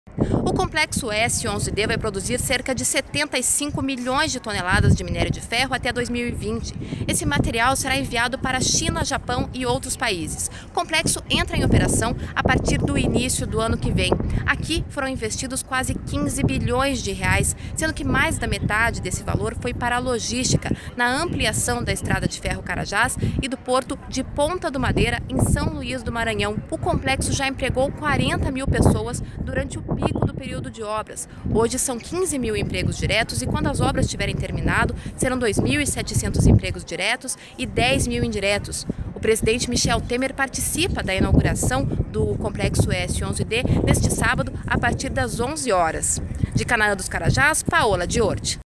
O complexo S11D vai produzir cerca de 75 milhões de toneladas de minério de ferro até 2020. Esse material será enviado para a China, Japão e outros países. O complexo entra em operação a partir do início do ano que vem. Aqui foram investidos quase 15 bilhões de reais, sendo que mais da metade desse valor foi para a logística, na ampliação da estrada de ferro Carajás e do porto de Ponta do Madeira, em São Luís do Maranhão. O complexo já empregou 40 mil pessoas durante o pico do período de obras. Hoje são 15 mil empregos diretos e quando as obras tiverem terminado, serão 2.700 empregos diretos e 10 mil indiretos. O presidente Michel Temer participa da inauguração do complexo S11D neste sábado, a partir das 11 horas. De Canaã dos Carajás, Paola Diorte.